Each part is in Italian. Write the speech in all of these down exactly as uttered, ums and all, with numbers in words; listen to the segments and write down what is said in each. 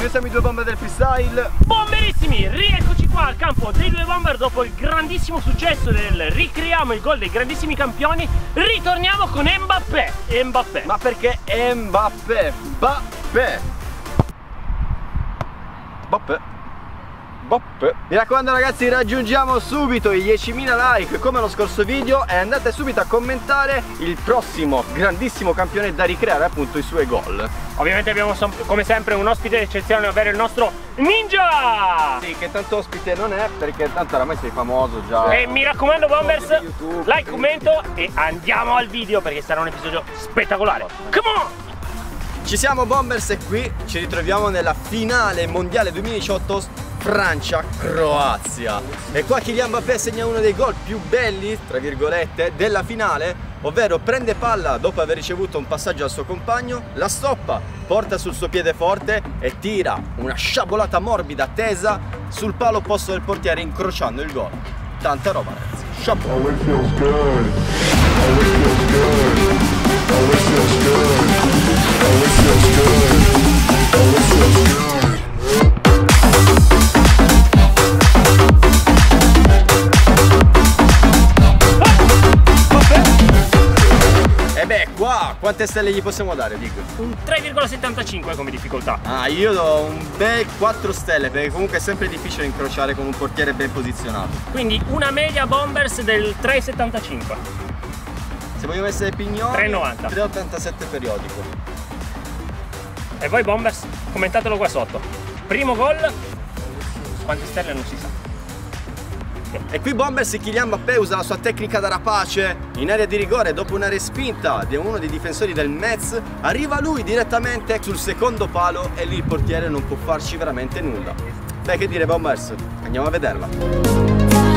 Qui siamo i due bomber del freestyle. Bomberissimi, rieccoci qua al campo dei due bomber dopo il grandissimo successo del ricriamo il gol dei grandissimi campioni. Ritorniamo con Mbappé. Mbappé. Ma perché Mbappé? Mbappé. Mbappé. Mbappé. Mi raccomando ragazzi, raggiungiamo subito i diecimila like come lo scorso video e andate subito a commentare il prossimo grandissimo campione da ricreare, appunto i suoi gol. Ovviamente abbiamo come sempre un ospite eccezionale, ovvero il nostro Ninja! Sì, che tanto ospite non è perché tanto oramai sei famoso già. E mi raccomando bombers, like, commento e andiamo al video perché sarà un episodio spettacolare. Come on! Ci siamo bombers e qui ci ritroviamo nella finale mondiale duemiladiciotto Francia-Croazia. E qua Kylian Mbappé segna uno dei gol più belli, tra virgolette, della finale, ovvero prende palla dopo aver ricevuto un passaggio al suo compagno, la stoppa, porta sul suo piede forte e tira una sciabolata morbida tesa sul palo opposto del portiere incrociando il gol. Tanta roba ragazzi. Chapeau. Oh, it feels good. Oh, it feels good. Oh, it feels good. Oh, it feels good. Oh, it feels good. Quante stelle gli possiamo dare, Dick? Un tre virgola settantacinque come difficoltà. Ah, io do un bel quattro stelle perché comunque è sempre difficile incrociare con un portiere ben posizionato. Quindi una media bombers del tre virgola settantacinque. Se vogliamo essere pignoli, tre virgola novanta. tre virgola ottantasette periodico. E voi bombers, commentatelo qua sotto. Primo gol, quante stelle non si sa. E qui bombers Kylian Mbappé usa la sua tecnica da rapace in area di rigore dopo una respinta di uno dei difensori del Metz, arriva lui direttamente sul secondo palo e lì il portiere non può farci veramente nulla. Beh, che dire bombers, andiamo a vederla.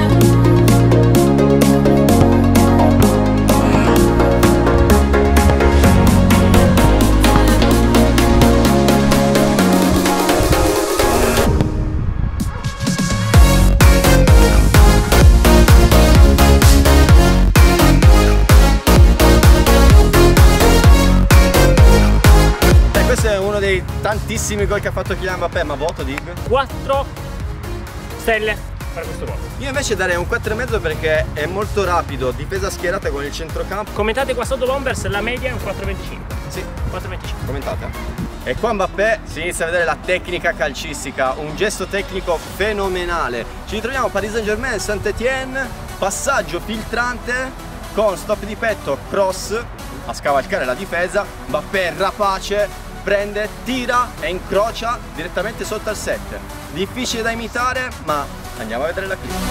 Tantissimi gol che ha fatto Kylian Mbappé, ma voto di quattro stelle per questo gol. Io invece darei un quattro e mezzo perché è molto rapido, difesa schierata con il centrocampo. Commentate qua sotto bombers, la media è un quattro virgola venticinque. Sì, quattro virgola venticinque. Commentate. E qua Mbappé si inizia a vedere la tecnica calcistica, un gesto tecnico fenomenale. Ci ritroviamo Paris Saint-Germain, Saint-Étienne, passaggio filtrante con stop di petto, cross a scavalcare la difesa. Mbappé rapace, prende, tira e incrocia direttamente sotto al sette. Difficile da imitare, ma andiamo a vedere la clip.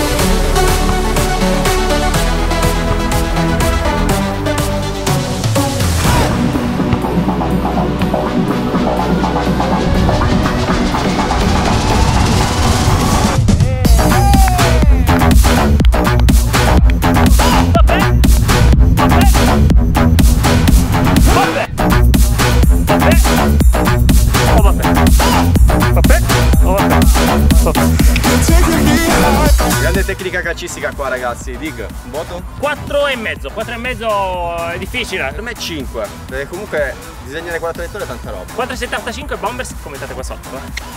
Grande tecnica calcistica qua ragazzi. Dig, un voto? quattro e mezzo, quattro e mezzo è difficile. Per me cinque, perché comunque disegnare quattro letture è tanta roba. quattro virgola settantacinque bombers, commentate qua sotto.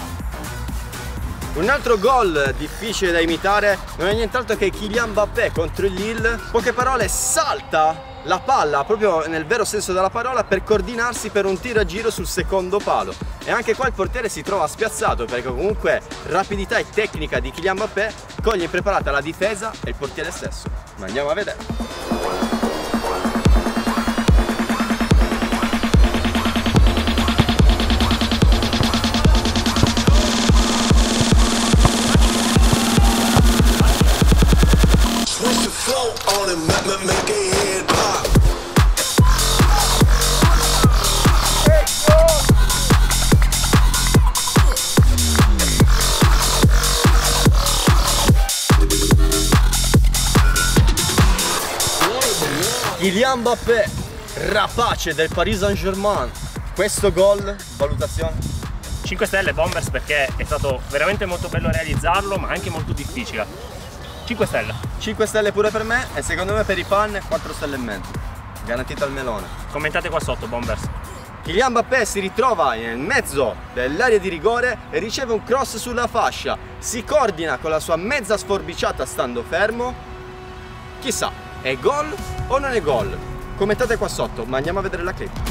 Un altro gol difficile da imitare non è nient'altro che Kylian Mbappé contro il Lille. Poche parole, salta la palla proprio nel vero senso della parola per coordinarsi per un tiro a giro sul secondo palo. E anche qua il portiere si trova spiazzato perché comunque rapidità e tecnica di Kylian Mbappé coglie impreparata la difesa e il portiere stesso. Ma andiamo a vedere. Kylian Mbappé, rapace del Paris Saint-Germain. Questo gol, valutazione? cinque stelle bombers perché è stato veramente molto bello realizzarlo, ma anche molto difficile. cinque stelle. cinque stelle pure per me e secondo me per i fan quattro stelle e mezzo. Garantito al melone. Commentate qua sotto bombers. Kylian Mbappé si ritrova nel mezzo dell'area di rigore e riceve un cross sulla fascia. Si coordina con la sua mezza sforbiciata stando fermo. Chissà, è gol o non è gol? Commentate qua sotto, ma andiamo a vedere la clip.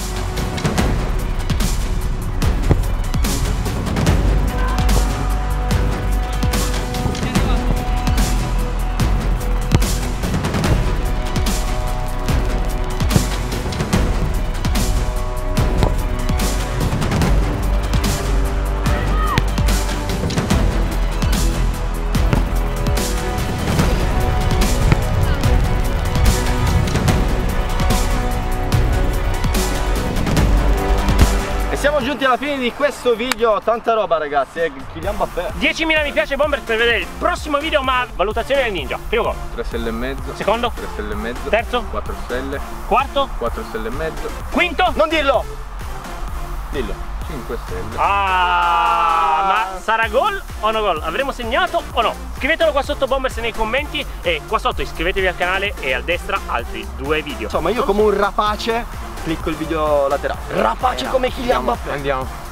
Siamo giunti alla fine di questo video, tanta roba ragazzi, eh, Kylian Mbappé. diecimila mi piace Bomber per vedere il prossimo video, ma valutazione del ninja. Primo gol. tre stelle e mezzo. Secondo. tre stelle e mezzo. Terzo. quattro stelle. Quarto. quattro stelle e mezzo. Quinto. Non dirlo! Dillo. cinque stelle. Ah, ma sarà gol o no gol? Avremo segnato o no? Scrivetelo qua sotto Bombers nei commenti e qua sotto iscrivetevi al canale e a destra altri due video. Insomma io come un rapace clicco il video laterale. Rapace come Kylian Mbappé. Andiamo.